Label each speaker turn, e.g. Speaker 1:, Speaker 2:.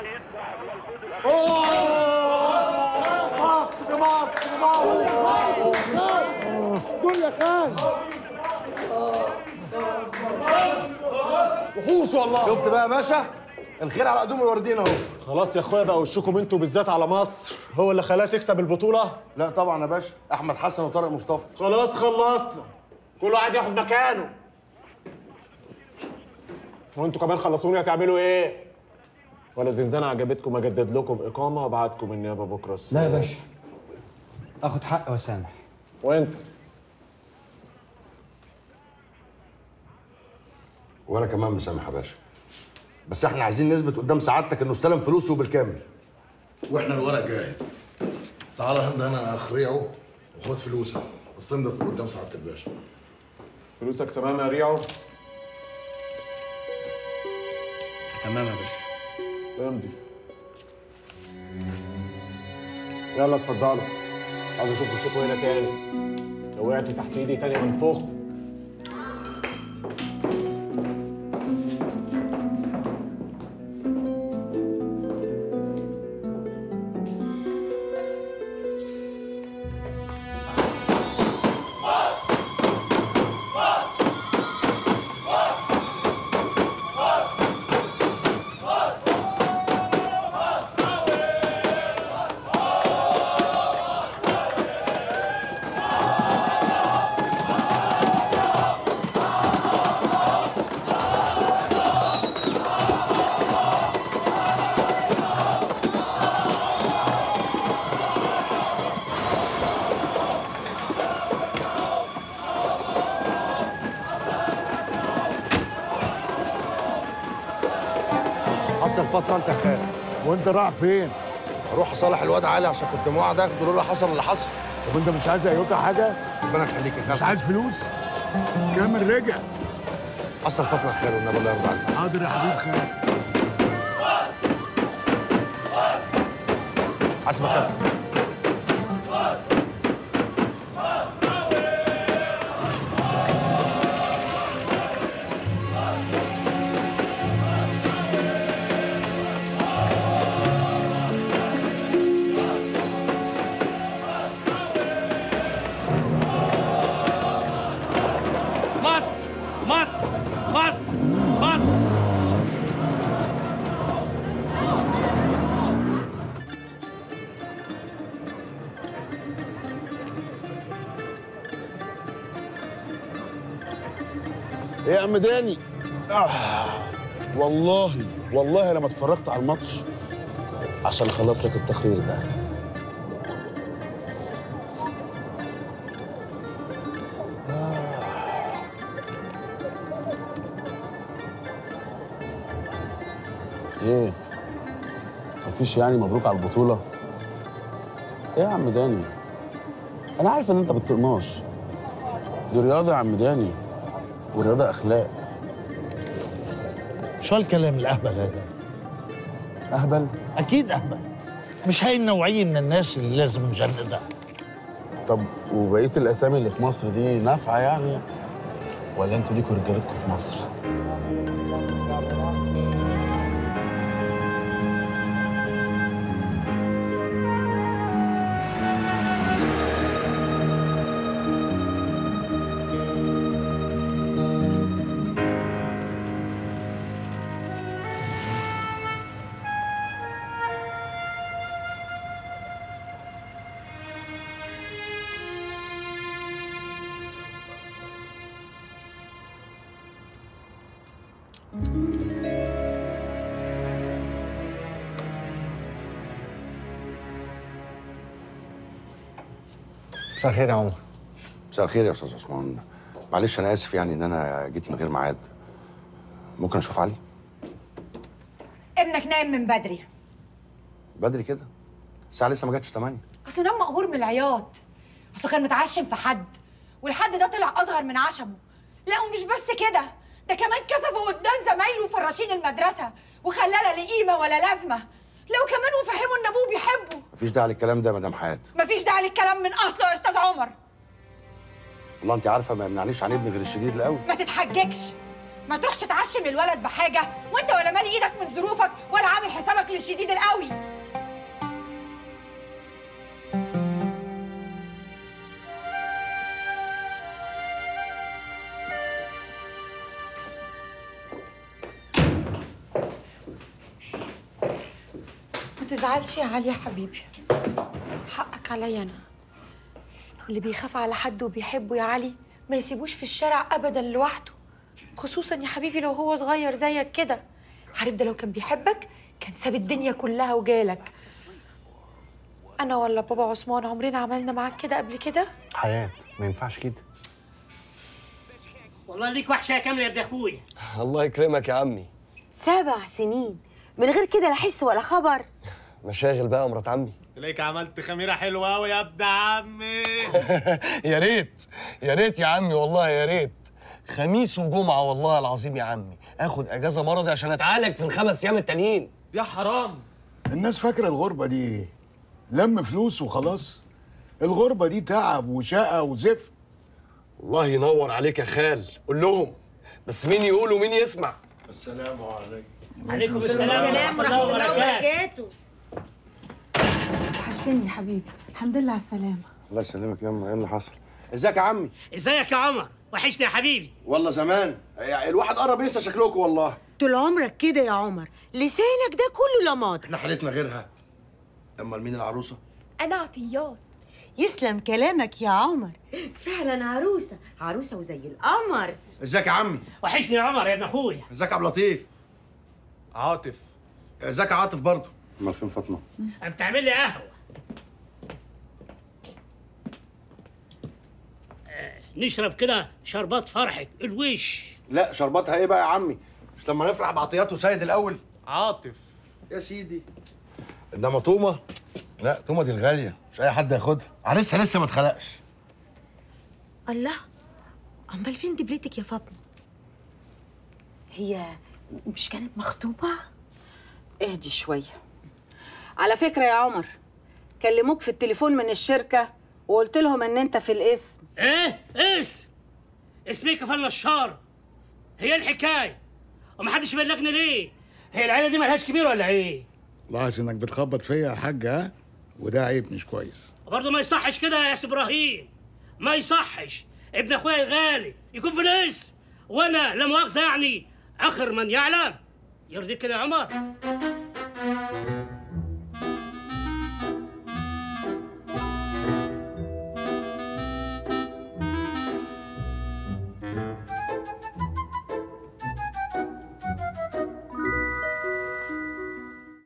Speaker 1: مصر مصر مصر.
Speaker 2: قول يا خال.
Speaker 1: وحوش والله.
Speaker 3: شفت بقى يا باشا؟ الخير على قدوم الوردين اهو.
Speaker 1: خلاص يا اخويا بقى وشكم انتوا بالذات على مصر هو اللي خلاها تكسب البطولة؟
Speaker 3: لا طبعا يا باشا، احمد حسن وطارق مصطفى.
Speaker 1: خلاص خلصنا، كل واحد ياخد مكانه. وانتوا كمان خلصوني هتعملوا ايه؟ ولا زنزانة عجبتكم اجدد لكم اقامة وابعتكم النيابة بكره الصبح؟
Speaker 2: لا يا باشا، اخد حقي واسامح.
Speaker 1: وانت؟
Speaker 3: وانا كمان مسامح يا باشا، بس احنا عايزين نثبت قدام سعادتك انه استلم فلوسه بالكامل.
Speaker 4: واحنا الورق جاهز. تعالى هند انا اخريعه وخد فلوسك، بس امضي قدام سعاده الباشا.
Speaker 1: فلوسك تمام يا ريعو؟
Speaker 2: تمام يا باشا.
Speaker 1: امضي. يلا اتفضلوا، عاوز اشوف وشكوا هنا تاني. لو وقعتوا تحت ايدي تاني منفوخ.
Speaker 3: حصل فطه انت يا خالد.
Speaker 2: وانت رايح فين؟
Speaker 3: اروح اصالح الواد علي عشان كنت موعد اخده لولا حصل اللي حصل.
Speaker 2: طب انت مش عايز ايوتا حاجه؟
Speaker 3: ربنا يخليك يا خالد.
Speaker 2: مش عايز فلوس؟ كامل رجع.
Speaker 3: حصل فطه يا خالد والنبي الله يرضى عليك.
Speaker 2: حاضر يا حبيب خالد.
Speaker 3: حاسبك يا
Speaker 5: مصر مصر مصر مصر.
Speaker 6: ايه يا عم داني؟ والله لما اتفرجت على الماتش عشان اخلص لك التقرير ده. ايه؟ مفيش يعني مبروك على البطولة؟ ايه يا عم داني؟ انا عارف ان انت بتطقناش. دي رياضة يا عم داني، والرياضة اخلاق.
Speaker 7: شو الكلام الاهبل هذا؟
Speaker 6: اهبل؟
Speaker 7: اكيد اهبل. مش هاي النوعيه من الناس اللي لازم نجندها.
Speaker 6: طب وبقية الاسامي اللي في مصر دي نافعة يعني؟ ولا انتوا ليكوا رجالتكم في مصر؟
Speaker 1: مساء الخير يا عمر.
Speaker 3: مساء الخير يا استاذ عثمان. معلش انا اسف يعني ان انا جيت من غير ميعاد. ممكن اشوف علي؟
Speaker 8: ابنك نايم من بدري.
Speaker 3: بدري كده؟ الساعه لسه ما جاتش 8.
Speaker 8: اصله نام مقهور من العياط. اصله كان متعشم في حد والحد ده طلع اصغر من عشمه. لا ومش بس كده، ده كمان كسفه قدام زمايله وفراشين المدرسه وخلاه لا ليه قيمه ولا لازمه. لو كمان وفهمه ان ابوه بيحبه.
Speaker 3: مفيش داعي للكلام ده يا مدام حياه.
Speaker 8: مفيش داعي للكلام من اصله يا استاذ عمر.
Speaker 3: والله انت عارفه ما يمنعنيش عن ابني غير الشديد القوي.
Speaker 8: ما تتحججش، ما تروحش تعشم الولد بحاجه وانت ولا مالي ايدك من ظروفك ولا عامل حسابك الشديد القوي. ما تزعلش يا علي يا حبيبي، حقك عليا انا. اللي بيخاف على حد وبيحبه يا علي ما يسيبوش في الشارع ابدا لوحده، خصوصا يا حبيبي لو هو صغير زيك كده. عارف ده لو كان بيحبك كان ساب الدنيا كلها وجالك. انا ولا بابا عثمان عمرنا عملنا معاك كده قبل كده؟
Speaker 3: حياة ما ينفعش كده.
Speaker 5: والله ليك وحشه يا كامل يا ابن اخويا.
Speaker 9: الله يكرمك يا عمي.
Speaker 10: 7 سنين من غير كده لا حس ولا خبر.
Speaker 9: مشاغل بقى مرات عمي.
Speaker 5: تلاقيك عملت خميره حلوه قوي يا ابن عمي.
Speaker 9: يا ريت يا ريت يا عمي، والله يا ريت. خميس وجمعه والله العظيم يا عمي اخد اجازه مرضي عشان اتعالج في ال5 ايام التانيين.
Speaker 5: يا حرام.
Speaker 2: الناس فاكره الغربه دي ايه؟ لم فلوس وخلاص. الغربه دي تعب وشقه وزفت.
Speaker 9: الله ينور عليك يا خال، قول لهم بس مين يقول ومين يسمع.
Speaker 2: السلام عليكم.
Speaker 5: عليكم السلام
Speaker 10: ورحمه الله وبركاته.
Speaker 11: وحشتني يا حبيبي، الحمد لله على السلامة.
Speaker 3: الله يسلمك يا ايه اللي حصل؟ ازيك يا عمي؟
Speaker 5: ازيك يا عمر؟ وحشني يا حبيبي.
Speaker 3: والله زمان يعني الواحد قرب ينسى شكلكم والله.
Speaker 10: طول عمرك كده يا عمر، لسانك ده كله لماضي.
Speaker 3: احنا حالتنا غيرها. امال مين العروسه؟
Speaker 8: انا عطيات.
Speaker 10: يسلم كلامك يا عمر، فعلا عروسه، عروسه وزي القمر.
Speaker 3: ازيك يا عمي؟
Speaker 5: وحشني يا عمر يا ابن اخويا.
Speaker 3: ازيك يا عبد اللطيف؟
Speaker 5: عاطف.
Speaker 3: ازيك يا عاطف برضه؟ امال فين فاطمه؟
Speaker 5: بتعمل لي قهوه. نشرب كده شربات فرحك الوش.
Speaker 3: لا شرباتها ايه بقى يا عمي؟ مش لما نفرح بعطيات وسيد الاول؟
Speaker 5: عاطف
Speaker 3: يا سيدي. انما تومه، لا تومه دي الغاليه مش اي حد ياخدها، عريسها لسه ما اتخلقش.
Speaker 10: الله، امال فين دبلتك يا فاطمه؟ هي مش كانت مخطوبه؟ اهدي شويه. على فكره يا عمر، كلموك في التليفون من الشركه وقلت لهم ان انت في الاسم.
Speaker 5: ايه اسمي كفال نشار. هي الحكايه ومحدش بلغني ليه؟ هي العيله دي مالهاش كبير ولا ايه؟
Speaker 2: لاحظ انك بتخبط فيا يا حاج، ها؟ وده عيب مش كويس.
Speaker 5: برضه ما يصحش كده يا سي ابراهيم، ما يصحش ابن اخويا الغالي يكون في الاسم وانا لا مؤاخذه يعني اخر من يعلم. يرضيك كده يا عمر؟